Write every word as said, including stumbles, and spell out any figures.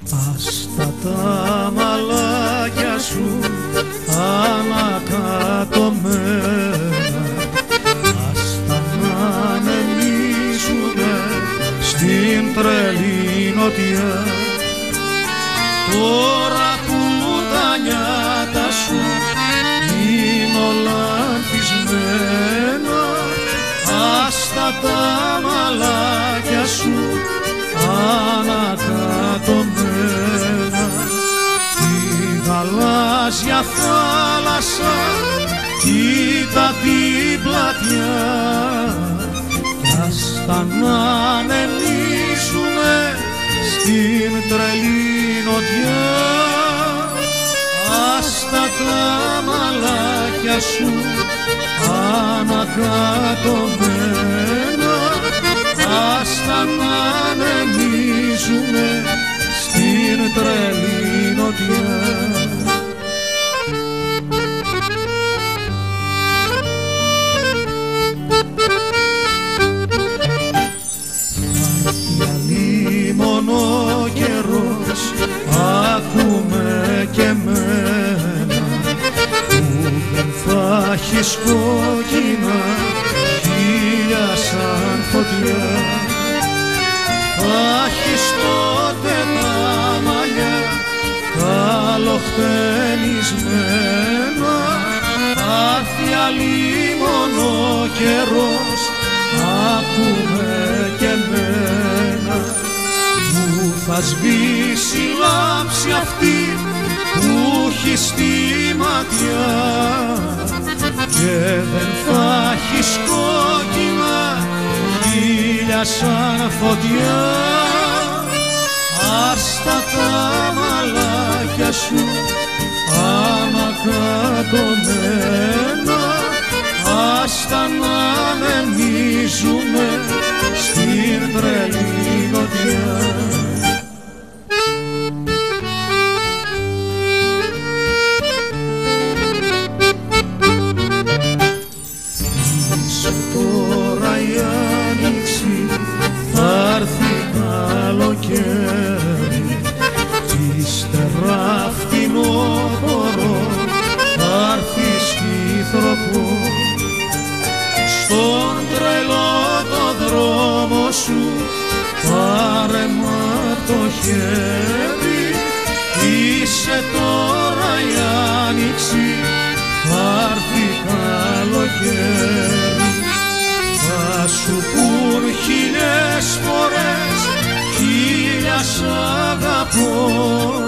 Άστα τα μαλάκια σου ανακατωμένα, άστα να ανεμίζουνε στην τρελή νοτιά. Τώρα που τα νιάτα σου είναι όλα ανθισμένα, άστα τα μαλάκια σου ανακατωμένα. Τη γαλάζια θάλασσα κοίτα την πλατιά, κι άστα να ανεμίζουνε στην τρελή νοτιά. Άστα τα μαλάκια σου ανακατωμένα, άστα να ανεμίζουνε στην τρελή νοτιά. Μόνο καιρός, άκουμε και μένα, που δεν θα έχεις κόκκινα χείλια σαν φωτιά. Θα έχεις τότε τα μαλλιά καλοχτενισμένα, θα έρθει αλλήμωνο καιρός, άκουμε και μένα, θα σβήσει η λάμψη αυτή που έχει στη ματιά και δεν θα έχεις κόκκινα χείλια σαν φωτιά. Άστα τα μαλάκια σου ανακατωμένα, άστα να ανεμίζουνε στην τρελή νοτιά. Τώρα η άνοιξη θα έρθει καλοκαίρι, κι ύστερα φθινόπωρο θα έρθει σκυθροπό. Στον τρελό το δρόμο σου πάρε μ' απ' το χέρι, είσαι τώρα η άνοιξη, θα έρθει καλοκαίρι. Θα σου πουν χίλιες φορές χίλια σ' αγαπώ,